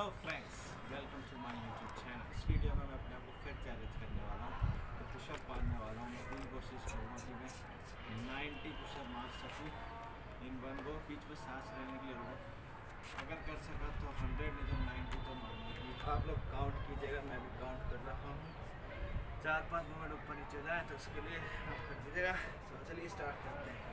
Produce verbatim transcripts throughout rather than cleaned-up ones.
Hello friends, welcome to my YouTube channel. इस video में मैं अपने आप को फिर चैलेंज करने वाला हूँ। तो पुशअप मारने वाला हूँ। मैं पूरी कोशिश करूँगा कि मैं नब्बे पुशअप मार सकूँ इन वन गो। बीच में सांस लेने के लिए रुको। अगर कर सका तो हंड्रेड नहीं तो नाइन्टी तो मारूंगा। आप लोग काउंट कीजिएगा, मैं भी काउंट कर रहा हूँ। चार पाँच मिनट ऊपर नीचे जाए तो उसके लिए आप कर दीजिएगा। तो चलिए स्टार्ट करते हैं।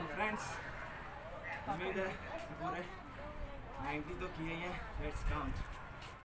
उम्मीद है पूरे नाइन्टी तो किए हैं। Let's count.